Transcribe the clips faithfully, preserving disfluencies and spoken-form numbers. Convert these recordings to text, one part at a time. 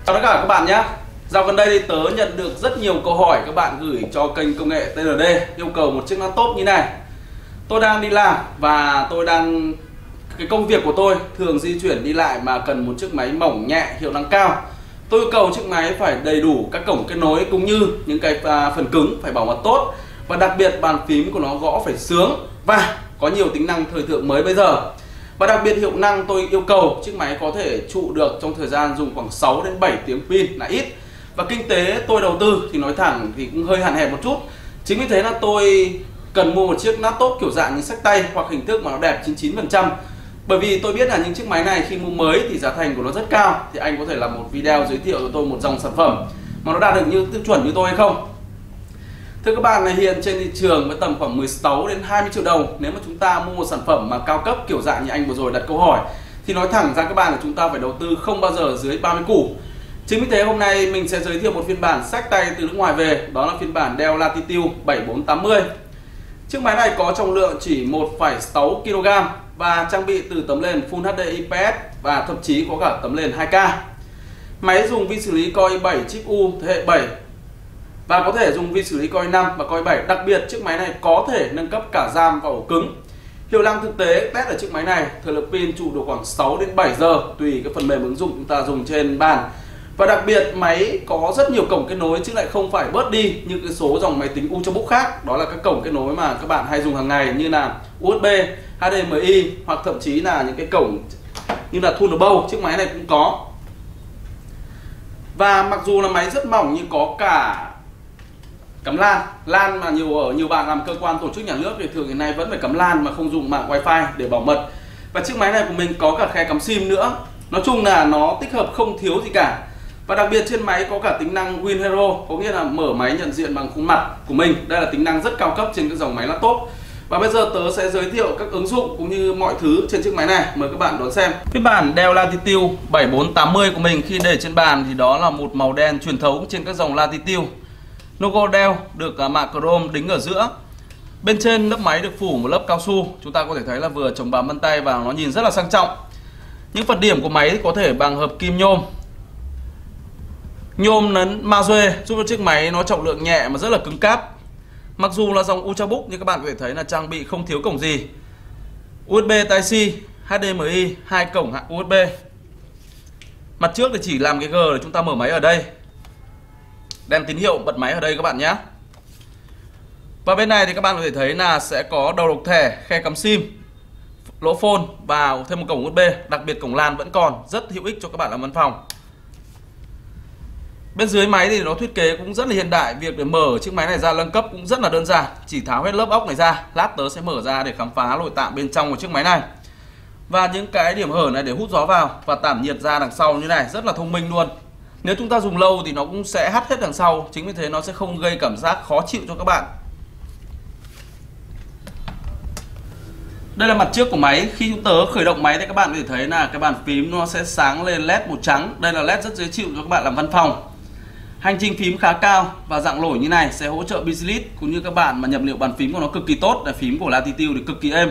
Chào tất cả các bạn nhé. Dạo gần đây thì tớ nhận được rất nhiều câu hỏi các bạn gửi cho kênh công nghệ tê lờ đê yêu cầu một chiếc laptop như này. Tôi đang đi làm và tôi đang cái công việc của tôi thường di chuyển đi lại mà cần một chiếc máy mỏng nhẹ, hiệu năng cao. Tôi yêu cầu chiếc máy phải đầy đủ các cổng kết nối cũng như những cái phần cứng phải bảo mật tốt, và đặc biệt bàn phím của nó gõ phải sướng và có nhiều tính năng thời thượng mới bây giờ. Và đặc biệt hiệu năng tôi yêu cầu chiếc máy có thể trụ được trong thời gian dùng khoảng sáu đến bảy tiếng pin là ít. Và kinh tế tôi đầu tư thì nói thẳng thì cũng hơi hạn hẹp một chút. Chính vì thế là tôi cần mua một chiếc laptop kiểu dạng như xách tay hoặc hình thức mà nó đẹp chín mươi chín phần trăm. Bởi vì tôi biết là những chiếc máy này khi mua mới thì giá thành của nó rất cao. Thì anh có thể làm một video giới thiệu cho tôi một dòng sản phẩm mà nó đạt được như tiêu chuẩn như tôi hay không. Thưa các bạn, là hiện trên thị trường với tầm khoảng mười sáu đến hai mươi triệu đồng, nếu mà chúng ta mua một sản phẩm mà cao cấp kiểu dạng như anh vừa rồi đặt câu hỏi thì nói thẳng ra các bạn là chúng ta phải đầu tư không bao giờ dưới ba mươi củ. Chính vì thế hôm nay mình sẽ giới thiệu một phiên bản xách tay từ nước ngoài về, đó là phiên bản Dell Latitude bảy bốn tám mươi. Chiếc máy này có trọng lượng chỉ một phẩy sáu ki lô gam và trang bị từ tấm nền Full hát đê i pê ét và thậm chí có cả tấm nền hai K. Máy dùng vi xử lý Core i bảy chip U thế hệ bảy và có thể dùng vi xử lý Core i năm và Core i bảy. Đặc biệt chiếc máy này có thể nâng cấp cả RAM và ổ cứng. Hiệu năng thực tế test ở chiếc máy này, thời lượng pin trụ được khoảng sáu đến bảy giờ tùy cái phần mềm ứng dụng chúng ta dùng trên bàn. Và đặc biệt máy có rất nhiều cổng kết nối chứ lại không phải bớt đi như cái số dòng máy tính Ultrabook khác. Đó là các cổng kết nối mà các bạn hay dùng hàng ngày như là u ét bê, hát đê em i hoặc thậm chí là những cái cổng như là Thunderbolt, chiếc máy này cũng có. Và mặc dù là máy rất mỏng nhưng có cả cắm LAN. LAN mà nhiều ở nhiều bạn làm cơ quan tổ chức nhà nước thì thường hiện nay vẫn phải cắm LAN mà không dùng mạng wifi để bảo mật. Và chiếc máy này của mình có cả khe cắm sim nữa. Nói chung là nó tích hợp không thiếu gì cả. Và đặc biệt trên máy có cả tính năng Win Hero, có nghĩa là mở máy nhận diện bằng khuôn mặt của mình. Đây là tính năng rất cao cấp trên các dòng máy laptop. Và bây giờ tớ sẽ giới thiệu các ứng dụng cũng như mọi thứ trên chiếc máy này. Mời các bạn đón xem. Phiên bản Dell Latitude bảy bốn tám mươi của mình khi để trên bàn thì đó là một màu đen truyền thống trên các dòng Latitude. Logo Dell được mạ chrome đính ở giữa. Bên trên lớp máy được phủ một lớp cao su. Chúng ta có thể thấy là vừa chống bám vân tay và nó nhìn rất là sang trọng. Những phần điểm của máy có thể bằng hợp kim nhôm. Nhôm nấn magie giúp cho chiếc máy nó trọng lượng nhẹ mà rất là cứng cáp. Mặc dù là dòng Ultrabook nhưng các bạn có thể thấy là trang bị không thiếu cổng gì. u ét bê Type-C, hát đê em i, hai cổng u ét bê. Mặt trước thì chỉ làm cái G để chúng ta mở máy ở đây. Đèn tín hiệu bật máy ở đây các bạn nhé. Và bên này thì các bạn có thể thấy là sẽ có đầu độc thẻ, khe cắm sim, lỗ phone và thêm một cổng u ét bê. Đặc biệt cổng LAN vẫn còn, rất hữu ích cho các bạn làm văn phòng. Bên dưới máy thì nó thiết kế cũng rất là hiện đại. Việc để mở chiếc máy này ra nâng cấp cũng rất là đơn giản. Chỉ tháo hết lớp ốc này ra. Lát tớ sẽ mở ra để khám phá nội tạng bên trong của chiếc máy này. Và những cái điểm hở này để hút gió vào và tản nhiệt ra đằng sau như này, rất là thông minh luôn. Nếu chúng ta dùng lâu thì nó cũng sẽ hắt hết đằng sau. Chính vì thế nó sẽ không gây cảm giác khó chịu cho các bạn. Đây là mặt trước của máy. Khi chúng tớ khởi động máy thì các bạn có thể thấy là cái bàn phím nó sẽ sáng lên led màu trắng. Đây là led rất dễ chịu cho các bạn làm văn phòng. Hành trình phím khá cao và dạng lỗi như này sẽ hỗ trợ business cũng như các bạn mà nhập liệu bàn phím của nó cực kỳ tốt. Là phím của Latitude thì cực kỳ êm.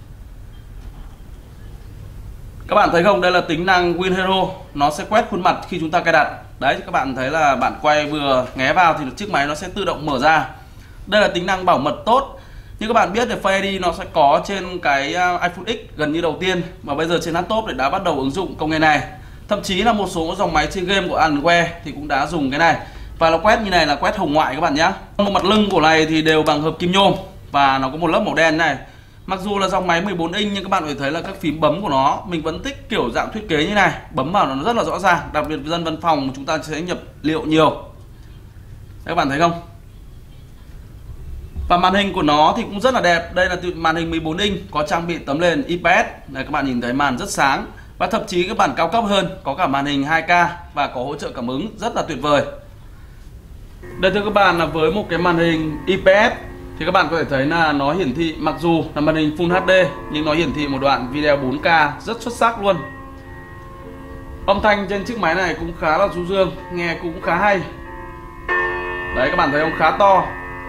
Các bạn thấy không, đây là tính năng Win Hero, nó sẽ quét khuôn mặt khi chúng ta cài đặt. Đấy, các bạn thấy là bạn quay vừa nghé vào thì chiếc máy nó sẽ tự động mở ra. Đây là tính năng bảo mật tốt. Như các bạn biết thì Face i đê nó sẽ có trên cái iPhone X gần như đầu tiên, mà bây giờ trên laptop thì đã bắt đầu ứng dụng công nghệ này. Thậm chí là một số dòng máy chơi game của Alienware thì cũng đã dùng cái này. Và nó quét như này là quét hồng ngoại các bạn nhé. Một mặt lưng của này thì đều bằng hợp kim nhôm và nó có một lớp màu đen này. Mặc dù là dòng máy mười bốn inch nhưng các bạn có thể thấy là các phím bấm của nó mình vẫn thích kiểu dạng thiết kế như này, bấm vào nó rất là rõ ràng. Đặc biệt dân văn phòng chúng ta sẽ nhập liệu nhiều. Đấy, các bạn thấy không? Và màn hình của nó thì cũng rất là đẹp. Đây là màn hình mười bốn inch có trang bị tấm nền i pê ét. Đây, các bạn nhìn thấy màn rất sáng. Và thậm chí các bản cao cấp hơn có cả màn hình hai K và có hỗ trợ cảm ứng rất là tuyệt vời. Đây thưa các bạn, là với một cái màn hình i pê ét thì các bạn có thể thấy là nó hiển thị, mặc dù là màn hình Full hát đê nhưng nó hiển thị một đoạn video bốn K rất xuất sắc luôn. Âm thanh trên chiếc máy này cũng khá là du dương, nghe cũng khá hay. Đấy, các bạn thấy không, khá to.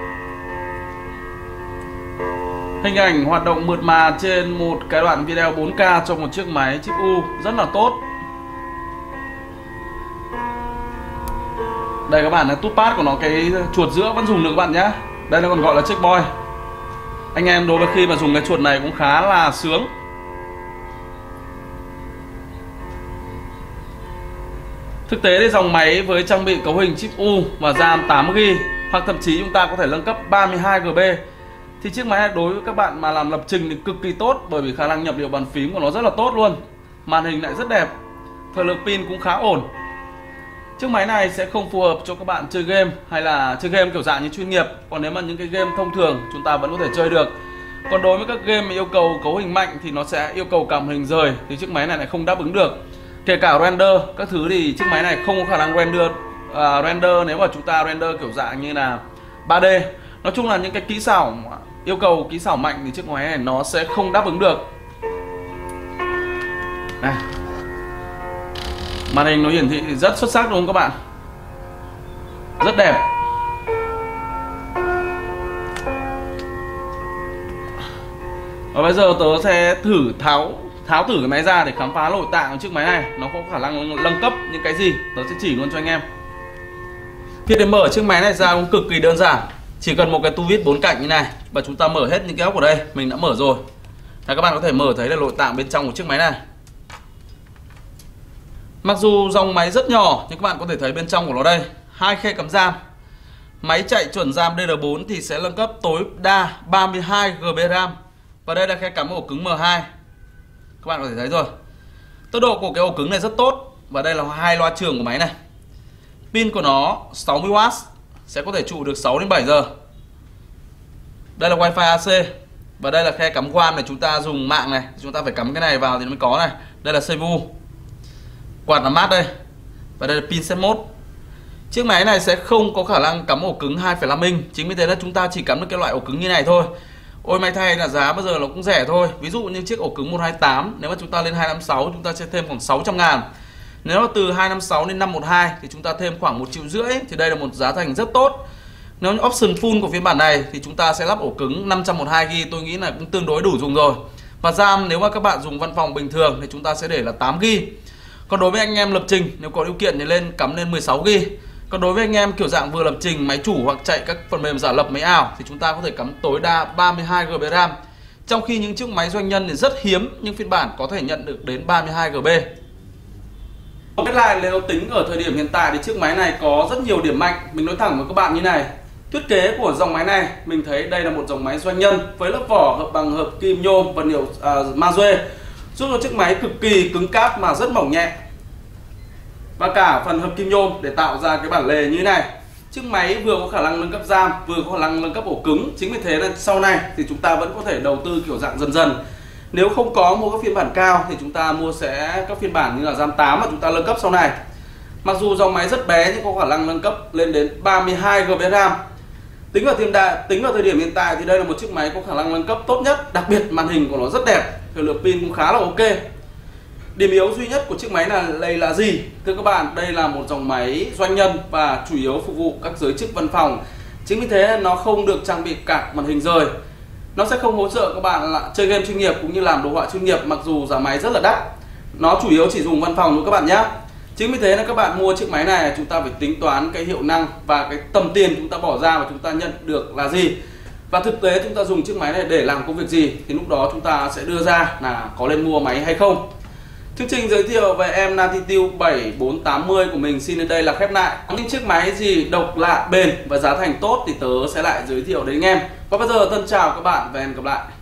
Hình ảnh hoạt động mượt mà trên một cái đoạn video bốn K trong một chiếc máy chip U rất là tốt. Đây các bạn, tút pad của nó, cái chuột giữa vẫn dùng được các bạn nhé. Đây nó còn gọi là checkpoint. Anh em đối với khi mà dùng cái chuột này cũng khá là sướng. Thực tế thì dòng máy với trang bị cấu hình chip U và RAM tám gi ga bai, hoặc thậm chí chúng ta có thể nâng cấp ba mươi hai gi ga bai, thì chiếc máy này đối với các bạn mà làm lập trình thì cực kỳ tốt, bởi vì khả năng nhập liệu bàn phím của nó rất là tốt luôn. Màn hình lại rất đẹp, thời lượng pin cũng khá ổn. Chiếc máy này sẽ không phù hợp cho các bạn chơi game hay là chơi game kiểu dạng như chuyên nghiệp. Còn nếu mà những cái game thông thường chúng ta vẫn có thể chơi được. Còn đối với các game yêu cầu cấu hình mạnh thì nó sẽ yêu cầu cả màn hình rời, thì chiếc máy này lại không đáp ứng được. Kể cả render các thứ thì chiếc máy này không có khả năng render uh, render nếu mà chúng ta render kiểu dạng như là ba D. Nói chung là những cái kỹ xảo yêu cầu kỹ xảo mạnh thì chiếc máy này nó sẽ không đáp ứng được. Đây. Màn hình nó hiển thị rất xuất sắc đúng không các bạn? Rất đẹp. Và bây giờ tớ sẽ thử tháo tháo thử cái máy ra để khám phá nội tạng của chiếc máy này nó có khả năng nâng cấp những cái gì. Tớ sẽ chỉ luôn cho anh em. Việc để mở chiếc máy này ra cũng cực kỳ đơn giản. Chỉ cần một cái tu vít bốn cạnh như này và chúng ta mở hết những cái ốc ở đây, mình đã mở rồi. Và các bạn có thể mở thấy là nội tạng bên trong của chiếc máy này. Mặc dù dòng máy rất nhỏ nhưng các bạn có thể thấy bên trong của nó đây, hai khe cắm RAM. Máy chạy chuẩn RAM D D R bốn thì sẽ nâng cấp tối đa ba mươi hai gi ga bai RAM. Và đây là khe cắm ổ cứng M hai. Các bạn có thể thấy rồi. Tốc độ của cái ổ cứng này rất tốt. Và đây là hai loa trường của máy này. Pin của nó sáu mươi oát, sẽ có thể trụ được sáu đến bảy giờ. Đây là Wi-Fi A C. Và đây là khe cắm W A N này, chúng ta dùng mạng này, chúng ta phải cắm cái này vào thì nó mới có này. Đây là xê pê u. Quạt làm mát đây. Và đây là pin set mode. Chiếc máy này sẽ không có khả năng cắm ổ cứng hai phẩy năm inch. Chính vì thế là chúng ta chỉ cắm được cái loại ổ cứng như này thôi. Ôi may thay là giá bây giờ nó cũng rẻ thôi. Ví dụ như chiếc ổ cứng một hai tám, nếu mà chúng ta lên hai năm sáu chúng ta sẽ thêm khoảng sáu trăm ngàn. Nếu mà từ hai năm sáu đến năm một hai thì chúng ta thêm khoảng một triệu rưỡi. Thì đây là một giá thành rất tốt. Nếu như option full của phiên bản này thì chúng ta sẽ lắp ổ cứng năm trăm mười hai gi ga bai, tôi nghĩ là cũng tương đối đủ dùng rồi. Và RAM nếu mà các bạn dùng văn phòng bình thường thì chúng ta sẽ để là tám gi ga bai. Còn đối với anh em lập trình, nếu có điều kiện thì lên cắm lên mười sáu gi ga bai. Còn đối với anh em kiểu dạng vừa lập trình máy chủ hoặc chạy các phần mềm giả lập máy ảo thì chúng ta có thể cắm tối đa ba mươi hai gi ga bai RAM. Trong khi những chiếc máy doanh nhân thì rất hiếm những phiên bản có thể nhận được đến ba mươi hai gi ga bai. Biết lại nếu tính ở thời điểm hiện tại thì chiếc máy này có rất nhiều điểm mạnh. Mình nói thẳng với các bạn như này. Thiết kế của dòng máy này mình thấy đây là một dòng máy doanh nhân với lớp vỏ hợp bằng hợp kim nhôm và nhiều uh, magie, giúp cho chiếc máy cực kỳ cứng cáp mà rất mỏng nhẹ. Và cả phần hợp kim nhôm để tạo ra cái bản lề như thế này. Chiếc máy vừa có khả năng nâng cấp RAM, vừa có khả năng nâng cấp ổ cứng. Chính vì thế là sau này thì chúng ta vẫn có thể đầu tư kiểu dạng dần dần. Nếu không có mua các phiên bản cao thì chúng ta mua sẽ các phiên bản như là RAM tám mà chúng ta nâng cấp sau này. Mặc dù dòng máy rất bé nhưng có khả năng nâng cấp lên đến ba mươi hai gi ga bai RAM. Tính vào hiện đại, tính vào thời điểm hiện tại thì đây là một chiếc máy có khả năng nâng cấp tốt nhất, đặc biệt màn hình của nó rất đẹp, thời lượng pin cũng khá là ok. Điểm yếu duy nhất của chiếc máy này đây là gì? Thưa các bạn, đây là một dòng máy doanh nhân và chủ yếu phục vụ các giới chức văn phòng. Chính vì thế nó không được trang bị cả màn hình rời. Nó sẽ không hỗ trợ các bạn là chơi game chuyên nghiệp cũng như làm đồ họa chuyên nghiệp, mặc dù giá máy rất là đắt. Nó chủ yếu chỉ dùng văn phòng thôi các bạn nhé. Chính vì thế là các bạn mua chiếc máy này chúng ta phải tính toán cái hiệu năng và cái tầm tiền chúng ta bỏ ra và chúng ta nhận được là gì. Và thực tế chúng ta dùng chiếc máy này để làm công việc gì thì lúc đó chúng ta sẽ đưa ra là có nên mua máy hay không. Chương trình giới thiệu về em Latitude bảy bốn tám mươi của mình xin đến đây là khép lại. Những chiếc máy gì độc lạ, bền và giá thành tốt thì tớ sẽ lại giới thiệu đến anh em. Và bây giờ thân chào các bạn và hẹn gặp lại.